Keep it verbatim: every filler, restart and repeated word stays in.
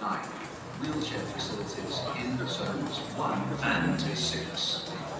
nine. Wheelchair facilities in zones one and six.